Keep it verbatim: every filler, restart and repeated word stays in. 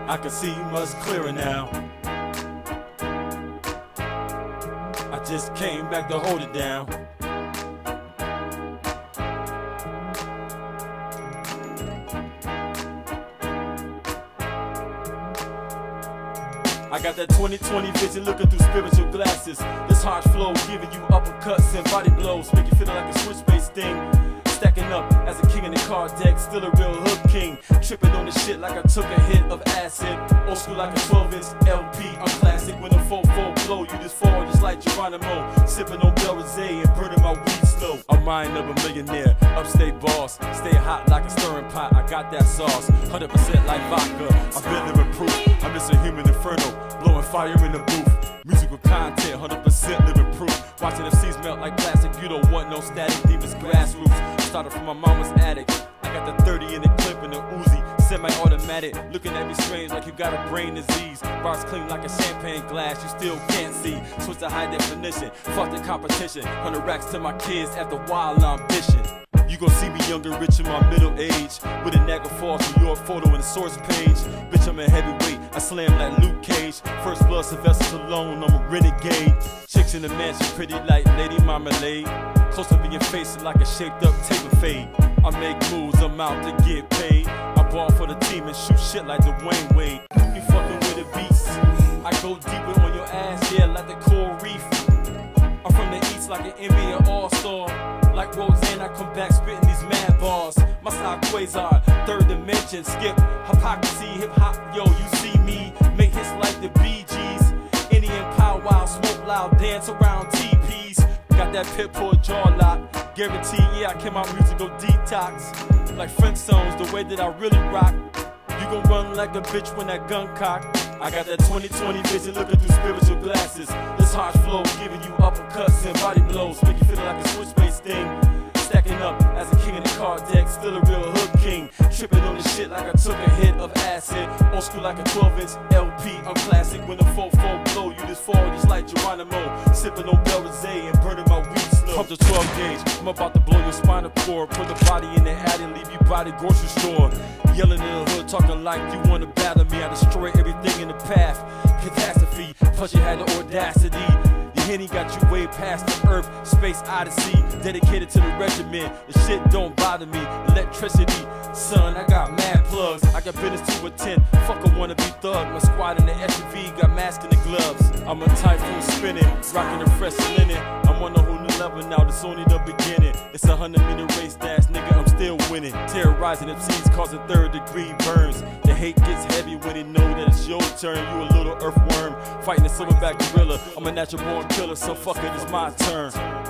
I can see much clearer now. I just came back to hold it down. I got that twenty twenty vision looking through spiritual glasses. This harsh flow giving you uppercuts and body blows, make you feel like a switch-based thing. Stacking up as a king in the card deck, still a real hood king. Tripping on the shit like I took a hit of acid. Old school like a twelve inch L P, I'm classic. When a four four blow, you just fall just like Geronimo. Sipping on Bel Rosé and burning my weed slow. I'm mind of a millionaire, upstate boss. Stay hot like a stirring pot, I got that sauce. one hundred percent like vodka, I've been living proof. I'm just a human inferno, blowing fire in the booth. Musical content, one hundred percent living proof. Watching F Cs melt like plastic, you don't want no static, demons grassroots. Started from my mama's attic. I got the thirty in the clip and the Uzi, semi-automatic. Looking at me strange like you got a brain disease. Bars clean like a champagne glass, you still can't see. Switch to high definition, fuck the competition. one hundred racks to my kids after wild ambition. You gon' see me younger, rich in my middle age, with a Niagara Falls, New York photo in the source page. Bitch, I'm a heavyweight, I slam like Luke Cage. First blood, Sylvester Stallone, I'm a renegade. Chicks in the mansion, pretty like Lady Marmalade. Close up in your face like a shaped up taper fade. I make moves, I'm out to get paid. I ball for the team and shoot shit like Dwayne Wade. You fucking with the beast, I go deeper on your ass, yeah, like the coral reef. I'm from the east like an N B A all-star. Like Roseanne, I come back spitting these mad bars. My style Quasar, third dimension, skip hypocrisy, hip-hop, yo, you see me. Make hits like the Bee Gees. Indian powwow, smoke loud, dance around teepees. Got that Pitbull jaw lock, guarantee, yeah, I came out musical detox. Like Flintstones, the way that I really rock. You gon' run like a bitch when that gun cock. I got that twenty twenty vision looking through spiritual glasses. This harsh flow giving you uppercuts and body blows, make you feel like a switch-based thing. Stacking up as a king in the card deck, still a real hood king. Tripping on the shit like I took a hit of acid. Old school like a twelve inch L P, I'm classic. When the four four blow, you just fall just like Geronimo. Sipping on Bel Rosé and burning my weed slow. Pump the twelve gauge, I'm about to blow your spinal cord. Put the body in the alley and leave you by the grocery store. Yelling in the hood, talking like you wanna battle me. I destroy everything in the path. Catastrophe, plus you had the audacity. Your Henny got you way past the earth, space odyssey. Dedicated to the regiment, the shit don't bother me. Electricity, son, I got mad plugs. I got business to attend, fuck a wannabe thug. My squad in the S U V got masks and the gloves. I'm a typhoon spinning, rocking the fresh linen. I'm on a whole new level now, this only the beginning. It's a hundred minute race, dash, nigga, I'm still winning. Terrorizing M Cs, causing third degree burns. The hate gets heavy when they know that it's your turn. You a little earthworm, fighting a silverback gorilla. I'm a natural born killer, so fuck it, it's my turn.